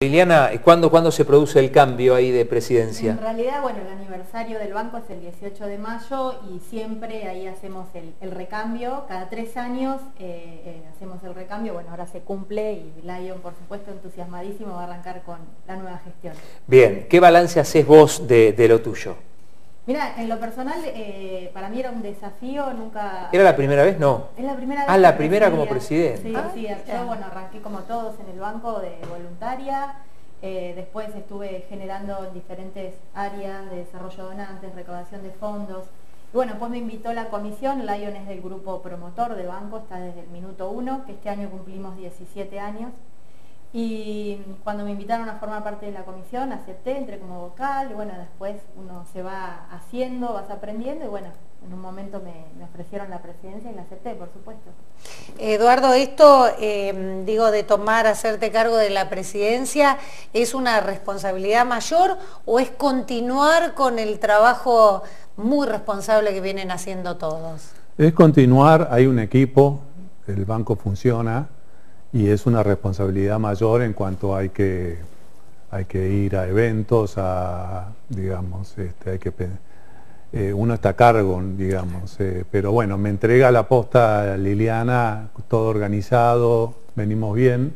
Liliana, ¿cuándo se produce el cambio ahí de presidencia? En realidad, bueno, el aniversario del banco es el 18 de mayo y siempre ahí hacemos el recambio. Cada 3 años hacemos el recambio. Bueno, ahora se cumple y Lion, por supuesto, entusiasmadísimo, va a arrancar con la nueva gestión. Bien, ¿qué balance haces vos de lo tuyo? Mira, en lo personal, para mí era un desafío, nunca... ¿Era la primera vez? No. Es la primera vez. Ah, la primera como presidente. Sí, sí, yo bueno, arranqué como todos en el banco de voluntaria, después estuve generando en diferentes áreas de desarrollo de donantes, recaudación de fondos. Y bueno, después me invitó la comisión, Lion es del grupo promotor del banco, está desde el minuto 1, que este año cumplimos 17 años. Y cuando me invitaron a formar parte de la comisión, acepté, entré como vocal, y bueno, después uno se va haciendo, vas aprendiendo, y bueno, en un momento me ofrecieron la presidencia y la acepté, por supuesto. Eduardo, esto, digo, de hacerte cargo de la presidencia, ¿es una responsabilidad mayor o es continuar con el trabajo muy responsable que vienen haciendo todos? Es continuar, hay un equipo, el banco funciona, y es una responsabilidad mayor en cuanto hay que ir a eventos, digamos, uno está a cargo, digamos, pero bueno, me entrega la posta Liliana, todo organizado, venimos bien,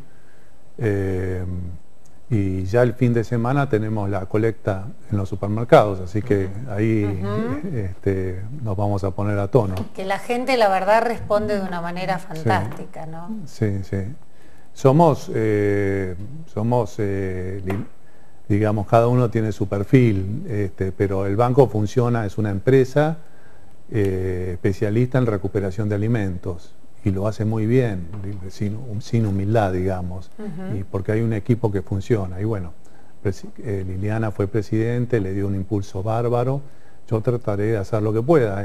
y ya el fin de semana tenemos la colecta en los supermercados, así que ahí nos vamos a poner a tono. Que la gente, la verdad, responde de una manera fantástica, sí, ¿no? Sí, sí. Somos, digamos, cada uno tiene su perfil, pero el banco funciona, es una empresa especialista en recuperación de alimentos y lo hace muy bien, sin humildad, digamos, y porque hay un equipo que funciona. Y bueno, Liliana fue presidente, le dio un impulso bárbaro, yo trataré de hacer lo que pueda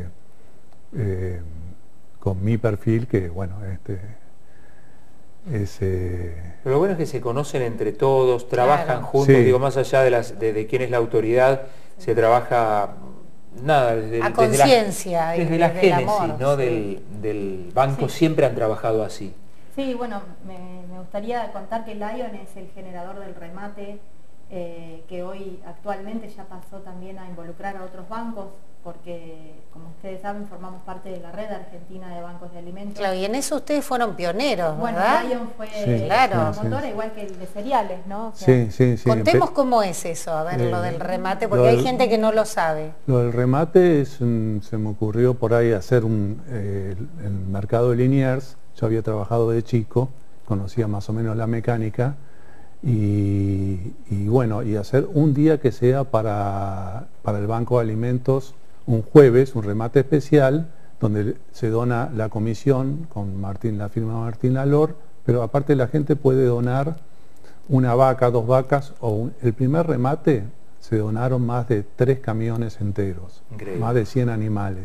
con mi perfil, que bueno, Pero lo bueno es que se conocen entre todos, trabajan juntos, sí. Digo, más allá de quién es la autoridad, se trabaja a conciencia, desde la génesis, amor, ¿no? Sí. del banco, sí. Siempre han trabajado así. Sí, bueno, me gustaría contar que Lion es el generador del remate, que hoy actualmente ya pasó también a involucrar a otros bancos, porque como ustedes saben formamos parte de la red argentina de bancos de alimentos. Claro, y en eso ustedes fueron pioneros, ¿verdad? Bueno, Lion fue promotora, igual que el de cereales, ¿no? O sea, sí. Contemos cómo es eso, a ver, lo del remate, porque hay gente que no lo sabe. Lo del remate se me ocurrió por ahí hacer el mercado de Liniers. Yo había trabajado de chico, conocía más o menos la mecánica, y bueno, y hacer un día que sea para el Banco de Alimentos, un jueves, un remate especial, donde se dona la comisión con la firma Martín Lalor, pero aparte la gente puede donar una vaca, 2 vacas, el primer remate se donaron más de 3 camiones enteros, increíble. Más de 100 animales.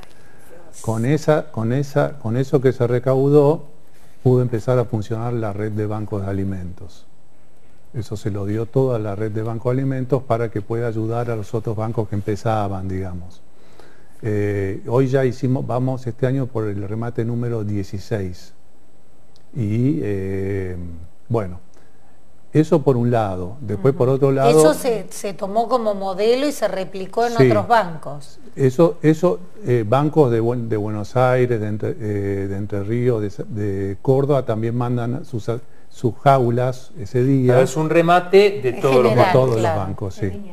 Con eso que se recaudó, pudo empezar a funcionar la red de bancos de alimentos. Eso se lo dio toda la red de bancos de alimentos para que pueda ayudar a los otros bancos que empezaban, digamos. Hoy ya vamos este año por el remate número 16. Y bueno, eso por un lado. Después por otro lado... Eso se tomó como modelo y se replicó en otros bancos. Eso bancos de Buenos Aires, de Entre Ríos, de Córdoba también mandan sus jaulas ese día. Pero es un remate de todos los bancos, sí.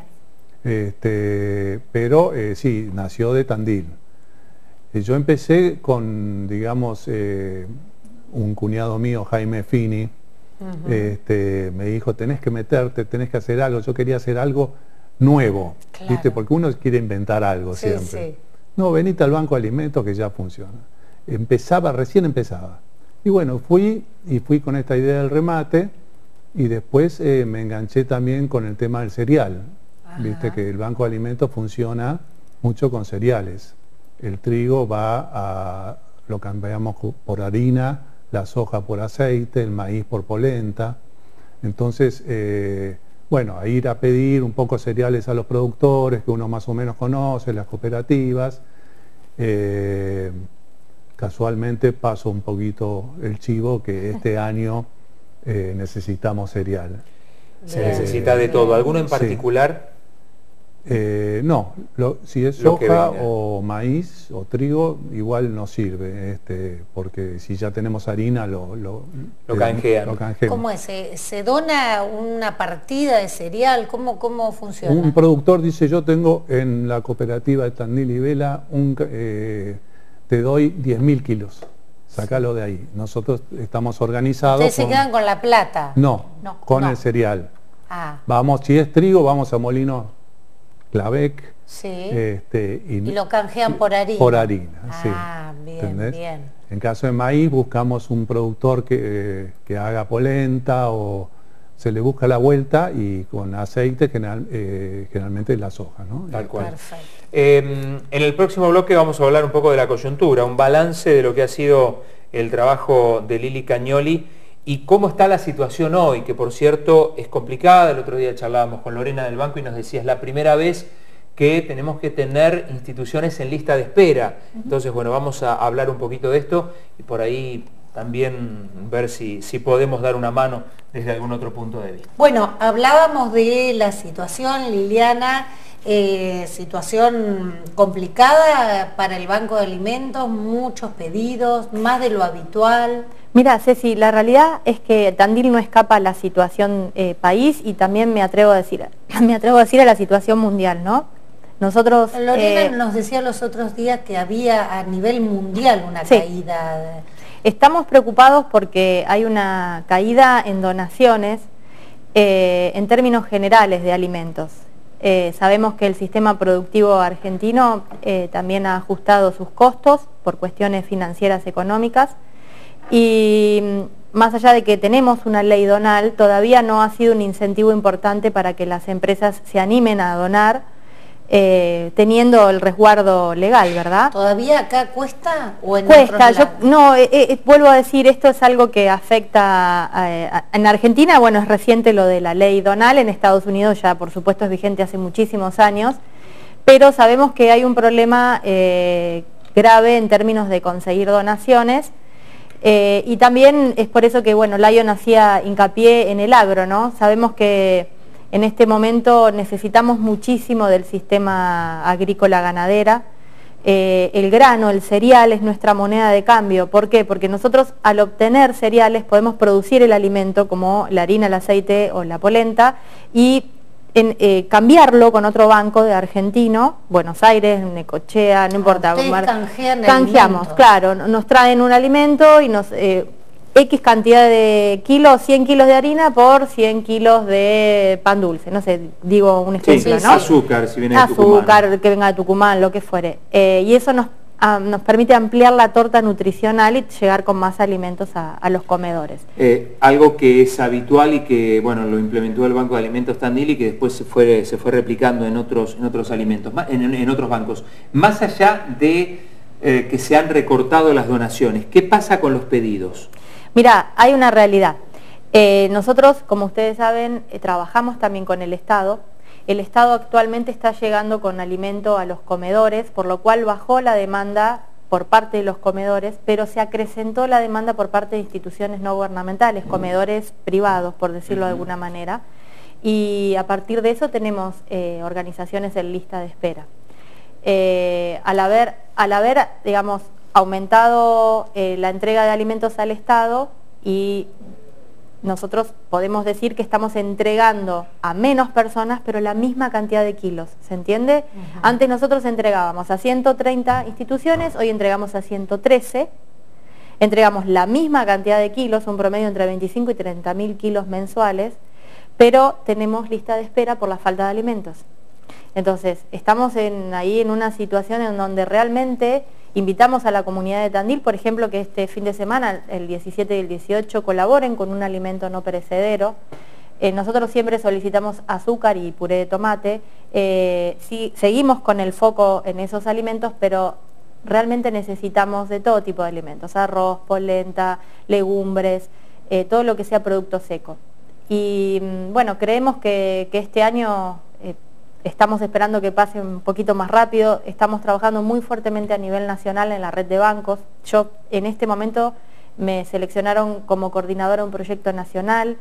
Pero sí, nació de Tandil. Yo empecé con, digamos, un cuñado mío, Jaime Fini, me dijo, tenés que meterte, tenés que hacer algo. Yo quería hacer algo nuevo, claro. ¿Viste? Porque uno quiere inventar algo siempre. Sí. No, venite al Banco de Alimentos que ya funciona. Recién empezaba. Y bueno, fui con esta idea del remate y después me enganché también con el tema del cereal. Viste que el Banco de Alimentos funciona mucho con cereales. El trigo lo cambiamos por harina, la soja por aceite, el maíz por polenta. Entonces, bueno, a ir a pedir un poco cereales a los productores que uno más o menos conoce, las cooperativas. Casualmente paso un poquito el chivo que este año necesitamos cereal. Se necesita de todo. ¿Alguno en particular? No, si es soja o maíz o trigo, igual no sirve, porque si ya tenemos harina lo canjean. ¿Cómo es? ¿Se dona una partida de cereal? ¿Cómo funciona? Un productor dice, yo tengo en la cooperativa de Tandil y Vela, te doy 10.000 kilos, sacalo de ahí. Nosotros estamos organizados. ¿Ustedes se quedan con la plata? No, con el cereal. Vamos, si es trigo, vamos a Molinos Clavec. Sí. Y lo canjean por harina. Por harina, sí. Bien, ¿entendés? Bien. En caso de maíz buscamos un productor que haga polenta o se le busca la vuelta y con aceite generalmente la soja, ¿no? Tal cual. Perfecto. En el próximo bloque vamos a hablar un poco de la coyuntura, un balance de lo que ha sido el trabajo de Lili Cagnoli y cómo está la situación hoy, que por cierto es complicada. El otro día charlábamos con Lorena del banco y nos decía, es la primera vez que tenemos que tener instituciones en lista de espera. Entonces, bueno, vamos a hablar un poquito de esto y por ahí también ver si podemos dar una mano desde algún otro punto de vista. Bueno, hablábamos de la situación, Liliana, situación complicada para el Banco de Alimentos, muchos pedidos, más de lo habitual. Mira, Ceci, la realidad es que Tandil no escapa a la situación país y también me atrevo a decir a la situación mundial, ¿no? Nosotros... Lorena nos decía los otros días que había a nivel mundial una caída. Estamos preocupados porque hay una caída en donaciones en términos generales de alimentos. Sabemos que el sistema productivo argentino también ha ajustado sus costos por cuestiones financieras económicas y más allá de que tenemos una ley donal, todavía no ha sido un incentivo importante para que las empresas se animen a donar teniendo el resguardo legal, ¿verdad? ¿Todavía acá cuesta o en cuesta? Otros lados? Vuelvo a decir, esto es algo que afecta en Argentina, bueno, es reciente lo de la ley donal, en Estados Unidos ya por supuesto es vigente hace muchísimos años, pero sabemos que hay un problema grave en términos de conseguir donaciones. Y también es por eso que, bueno, Lion hacía hincapié en el agro, ¿no? Sabemos que en este momento necesitamos muchísimo del sistema agrícola ganadera. El grano, el cereal es nuestra moneda de cambio. ¿Por qué? Porque nosotros al obtener cereales podemos producir el alimento como la harina, el aceite o la polenta y cambiarlo con otro banco de argentino, Buenos Aires, Necochea, no importa. Canjeamos, claro, nos traen un alimento y nos X cantidad de kilos, 100 kilos de harina por 100 kilos de pan dulce, no sé, digo un ejemplo, ¿no? Azúcar, si viene de Tucumán. Azúcar, que venga de Tucumán, lo que fuere. Y eso nos permite ampliar la torta nutricional y llegar con más alimentos a los comedores. Algo que es habitual y que, bueno, lo implementó el Banco de Alimentos Tandil y que después se fue replicando en otros alimentos, en otros bancos. Más allá de que se han recortado las donaciones, ¿qué pasa con los pedidos? Mira, hay una realidad. Nosotros, como ustedes saben, trabajamos también con el Estado. El Estado actualmente está llegando con alimento a los comedores, por lo cual bajó la demanda por parte de los comedores, pero se acrecentó la demanda por parte de instituciones no gubernamentales, comedores privados, por decirlo de alguna manera, y a partir de eso tenemos organizaciones en lista de espera. Al haber, digamos, aumentado la entrega de alimentos al Estado y nosotros podemos decir que estamos entregando a menos personas, pero la misma cantidad de kilos, ¿se entiende? Antes nosotros entregábamos a 130 instituciones, hoy entregamos a 113, entregamos la misma cantidad de kilos, un promedio entre 25 y 30.000 kilos mensuales, pero tenemos lista de espera por la falta de alimentos. Entonces, estamos ahí en una situación en donde realmente invitamos a la comunidad de Tandil, por ejemplo, que este fin de semana, el 17 y el 18, colaboren con un alimento no perecedero. Nosotros siempre solicitamos azúcar y puré de tomate. Sí, seguimos con el foco en esos alimentos, pero realmente necesitamos de todo tipo de alimentos, arroz, polenta, legumbres, todo lo que sea producto seco. Y bueno, creemos que este año estamos esperando que pase un poquito más rápido, estamos trabajando muy fuertemente a nivel nacional en la red de bancos. Yo en este momento me seleccionaron como coordinadora de un proyecto nacional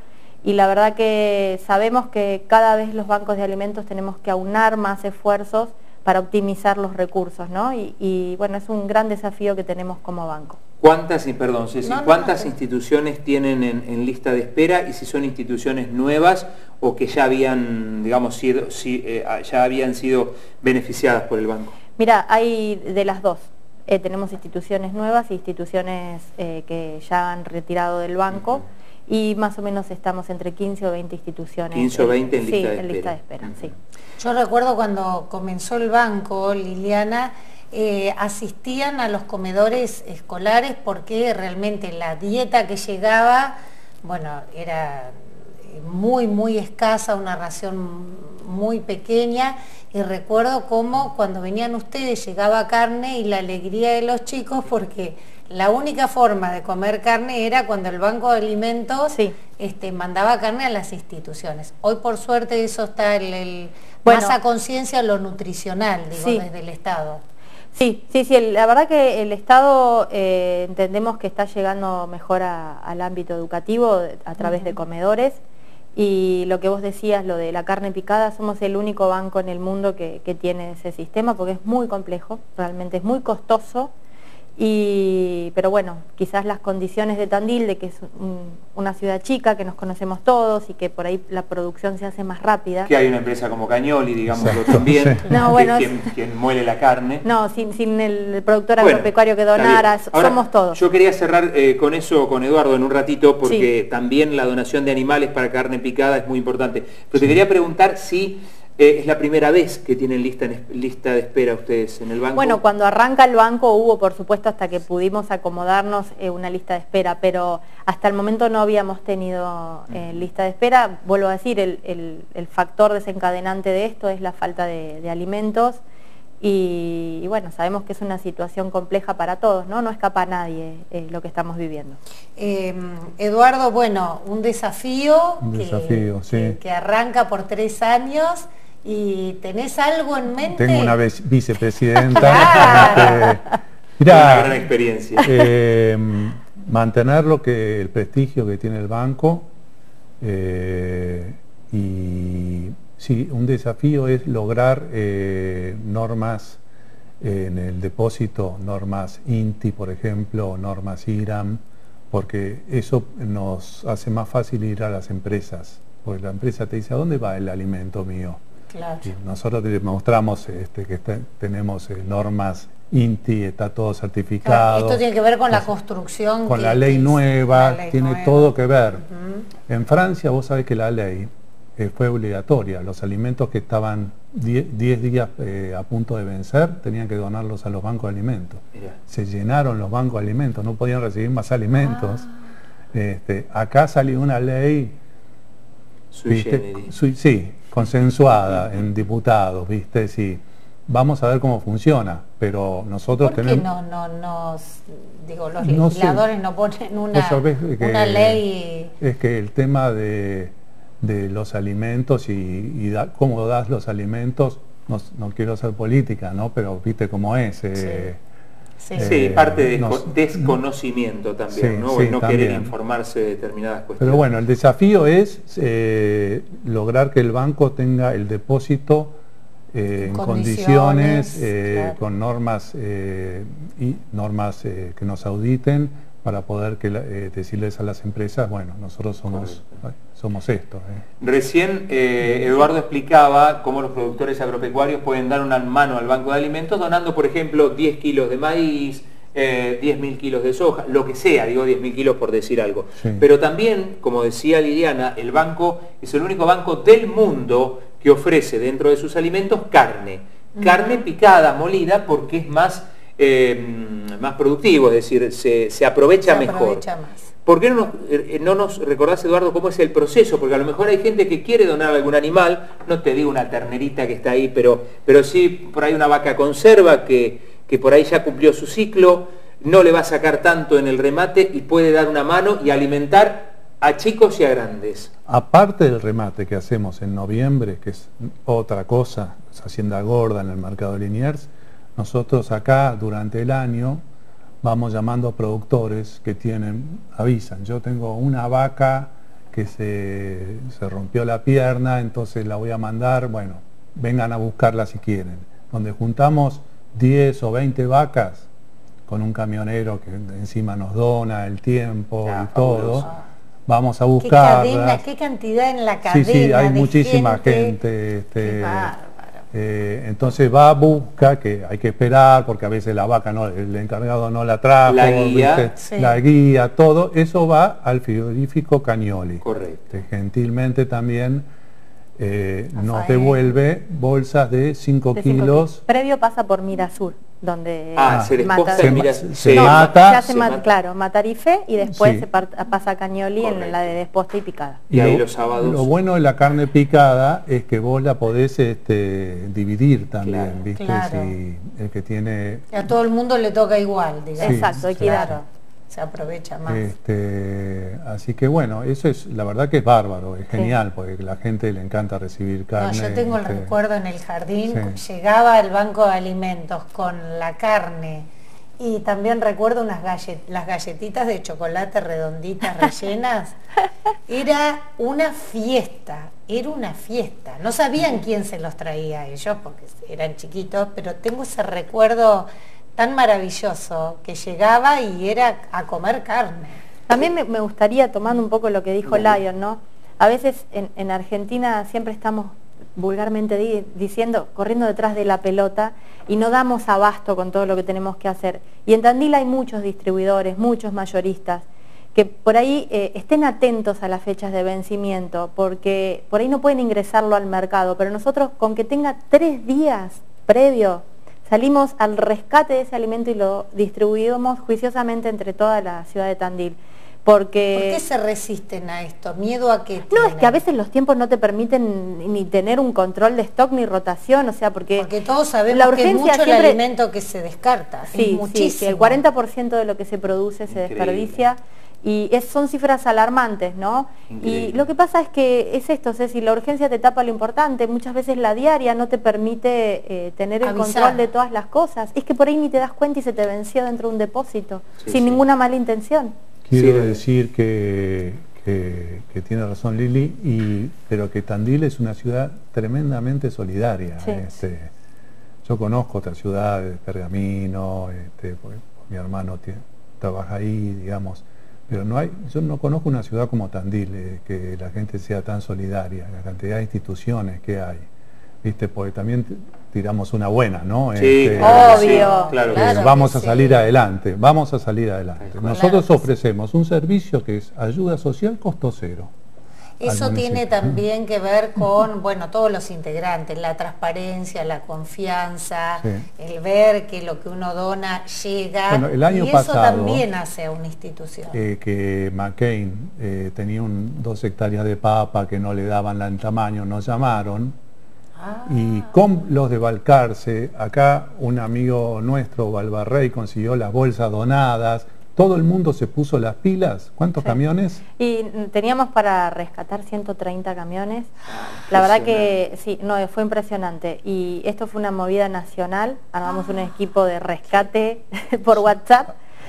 y la verdad que sabemos que cada vez los bancos de alimentos tenemos que aunar más esfuerzos para optimizar los recursos, ¿no? Y bueno, es un gran desafío que tenemos como banco. ¿Cuántas, perdón, Ceci, cuántas instituciones tienen en lista de espera y si son instituciones nuevas o que ya habían, digamos, ya habían sido beneficiadas por el banco? Mira, hay de las dos. Tenemos instituciones nuevas e instituciones que ya han retirado del banco y más o menos estamos entre 15 o 20 instituciones. 15 o 20 en lista de espera. Sí, en lista de espera, sí. Yo recuerdo cuando comenzó el banco, Liliana, asistían a los comedores escolares porque realmente la dieta que llegaba, bueno, era muy escasa, una ración muy pequeña, y recuerdo cómo cuando venían ustedes llegaba carne y la alegría de los chicos porque la única forma de comer carne era cuando el Banco de Alimentos mandaba carne a las instituciones. Hoy por suerte eso está más a conciencia lo nutricional, digo, desde el Estado. Sí, la verdad que el Estado entendemos que está llegando mejor al ámbito educativo a través de comedores, y lo que vos decías, lo de la carne picada, somos el único banco en el mundo que tiene ese sistema porque es muy complejo, realmente es muy costoso. Pero bueno, quizás las condiciones de Tandil, de que es una ciudad chica, que nos conocemos todos y que por ahí la producción se hace más rápida. Que hay una empresa como Cañoli, digámoslo también, no, bueno, quien muele la carne. No, sin el productor agropecuario que donara, somos todos. Yo quería cerrar con eso con Eduardo en un ratito, porque también la donación de animales para carne picada es muy importante. Pero te quería preguntar si... ¿es la primera vez que tienen lista de espera ustedes en el banco? Bueno, cuando arranca el banco hubo, por supuesto, hasta que pudimos acomodarnos una lista de espera, pero hasta el momento no habíamos tenido lista de espera. Vuelvo a decir, el factor desencadenante de esto es la falta de alimentos y bueno, sabemos que es una situación compleja para todos, ¿no? No escapa a nadie lo que estamos viviendo. Eduardo, bueno, un desafío, sí. que arranca por 3 años. ¿Y tenés algo en mente? Tengo una vicepresidenta. Mirá, una gran experiencia. Mantener el prestigio que tiene el banco. Y sí, un desafío es lograr normas en el depósito, normas INTI, por ejemplo, normas IRAM, porque eso nos hace más fácil ir a las empresas. Porque la empresa te dice, ¿a dónde va el alimento mío? Claro. Y nosotros te mostramos que tenemos normas INTI, está todo certificado. Esto tiene que ver con la construcción. Con la ley nueva, tiene todo que ver. En Francia vos sabés que la ley fue obligatoria. Los alimentos que estaban 10 días a punto de vencer tenían que donarlos a los bancos de alimentos. Se llenaron los bancos de alimentos, no podían recibir más alimentos. Acá salió una ley consensuada en diputados, ¿viste? Sí. Vamos a ver cómo funciona, pero nosotros tenemos... los legisladores no ponen una ley... Es que el tema de los alimentos y cómo das los alimentos, no quiero hacer política, ¿no? Pero viste cómo es. Parte de desconocimiento también, ¿no? No querer informarse de determinadas cuestiones. Pero bueno, el desafío es lograr que el banco tenga el depósito en condiciones, con normas normas que nos auditen para poder decirles a las empresas, bueno, nosotros somos esto. Recién Eduardo explicaba cómo los productores agropecuarios pueden dar una mano al Banco de Alimentos donando, por ejemplo, 10 kilos de maíz, 10.000 kilos de soja, lo que sea, digo 10.000 kilos por decir algo. Pero también, como decía Liliana, el banco es el único banco del mundo que ofrece dentro de sus alimentos carne picada, molida, porque es más productivo, es decir, se aprovecha mejor. ¿Por qué no nos recordás, Eduardo, cómo es el proceso? Porque a lo mejor hay gente que quiere donar algún animal, no te digo una ternerita que está ahí, pero sí por ahí una vaca conserva que por ahí ya cumplió su ciclo, no le va a sacar tanto en el remate y puede dar una mano y alimentar a chicos y a grandes. Aparte del remate que hacemos en noviembre, que es otra cosa, es Hacienda Gorda en el mercado de Liniers, nosotros acá durante el año vamos llamando a productores que avisan, yo tengo una vaca que se rompió la pierna, entonces la voy a mandar, bueno, vengan a buscarla si quieren. Donde juntamos 10 o 20 vacas con un camionero que encima nos dona el tiempo y todo. Vamos a buscarla. Qué cantidad en la cadena. Sí, hay muchísima gente. Entonces va, busca, que hay que esperar porque a veces la vaca el encargado no la trajo, la guía, la guía, todo eso va al frigorífico Cagnoli. Correcto. Que gentilmente también nos devuelve bolsas de 5 kilos. Previo pasa por Mirasur, donde se mata Tarife y después se pasa a Cagnoli en la de desposta y picada. Y ahí los sábados. Lo bueno de la carne picada es que vos la podés dividir también, ¿viste? Claro. Si el que tiene... A todo el mundo le toca igual, digamos. Exacto, equidad. Se aprovecha más. Así que bueno, eso es, la verdad que es bárbaro, es genial, porque a la gente le encanta recibir carne. No, yo tengo el recuerdo en el jardín, llegaba al banco de alimentos con la carne y también recuerdo las galletitas de chocolate redonditas rellenas. Era una fiesta. No sabían quién se los traía a ellos porque eran chiquitos, pero tengo ese recuerdo tan maravilloso que llegaba y era a comer carne. También me gustaría, tomando un poco lo que dijo Lion, ¿no? A veces en Argentina siempre estamos vulgarmente diciendo, corriendo detrás de la pelota y no damos abasto con todo lo que tenemos que hacer. Y en Tandil hay muchos distribuidores, muchos mayoristas, que por ahí estén atentos a las fechas de vencimiento, porque por ahí no pueden ingresarlo al mercado, pero nosotros con que tenga 3 días previo, salimos al rescate de ese alimento y lo distribuimos juiciosamente entre toda la ciudad de Tandil. Porque... ¿Por qué se resisten a esto? ¿Miedo a qué? No, es que a veces los tiempos no te permiten ni tener un control de stock ni rotación, o sea, porque todos sabemos que es mucho el alimento que se descarta, sí, muchísimo. Sí, el 40% de lo que se produce se desperdicia. Y son cifras alarmantes, ¿no? Increíble. Y lo que pasa es que es esto, Ceci, la urgencia te tapa lo importante, muchas veces la diaria no te permite tener el control de todas las cosas, es que por ahí ni te das cuenta y se te venció dentro de un depósito, sin ninguna mala intención. Quiero decir que tiene razón Lili, pero que Tandil es una ciudad tremendamente solidaria. Yo conozco otras ciudades, Pergamino, porque mi hermano trabaja ahí, digamos. Pero yo no conozco una ciudad como Tandil, que la gente sea tan solidaria, la cantidad de instituciones que hay, ¿viste? Porque también tiramos una buena, ¿no? Sí, obvio. Claro, vamos a salir adelante, Nosotros ofrecemos un servicio que es ayuda social costo cero. Eso tiene también que ver con, bueno, todos los integrantes, la transparencia, la confianza, el ver que lo que uno dona llega, bueno, el año pasado, eso también hace a una institución. Que McCain tenía 2 hectáreas de papa que no le daban el tamaño, nos llamaron, y con los de Balcarce, acá un amigo nuestro, Valvarrey, consiguió las bolsas donadas. Todo el mundo se puso las pilas. ¿Cuántos camiones? Y teníamos para rescatar 130 camiones. La verdad que sí, fue impresionante. Y esto fue una movida nacional. Armamos un equipo de rescate por WhatsApp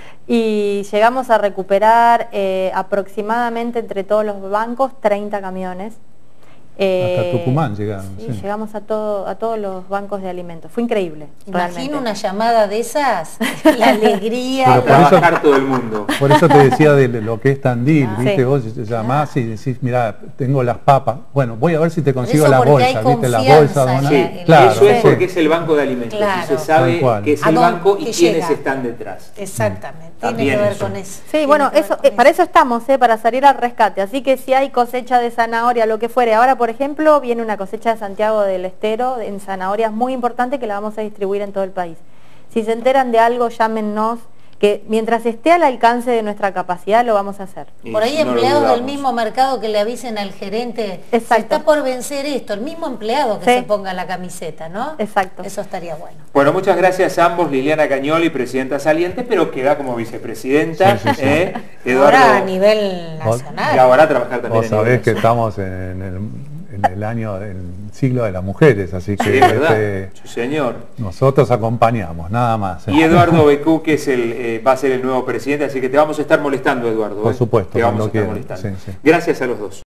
y llegamos a recuperar aproximadamente entre todos los bancos 30 camiones. Hasta Tucumán llegaron. Sí, llegamos a todos los bancos de alimentos. Fue increíble. Imagino una llamada de esas, la alegría. Pero trabajar todo el mundo. Por eso te decía de lo que es Tandil, ¿viste? Vos llamás y decís, mira, tengo las papas. Bueno, voy a ver si te consigo las bolsas, ¿viste? Las bolsas donadas. Claro, eso es porque es el banco de alimentos. Y se sabe que es el banco y quiénes están detrás. Exactamente. Tiene que ver con eso. Sí, bueno, para eso estamos, para salir al rescate. Así que si hay cosecha de zanahoria, lo que fuere. Ahora, por ejemplo, viene una cosecha de Santiago del Estero en zanahorias muy importante que la vamos a distribuir en todo el país. Si se enteran de algo, llámennos, que mientras esté al alcance de nuestra capacidad lo vamos a hacer. Por ahí empleados del mismo mercado que le avisen al gerente, está por vencer esto, el mismo empleado que se ponga la camiseta, ¿no? Exacto. Eso estaría bueno. Bueno, muchas gracias a ambos, Liliana Cagnoli, presidenta saliente, pero queda como vicepresidenta. Eduardo, ahora a nivel nacional. Y ahora a trabajar también. Vos sabés que estamos en el año, el siglo de las mujeres, así que Sí, es verdad. Sí, señor. nosotros acompañamos, nada más. Y Eduardo Becú, que es va a ser el nuevo presidente, así que te vamos a estar molestando, Eduardo. Por supuesto, te vamos a cuando estar quieran. molestando. Sí, sí. Gracias a los dos.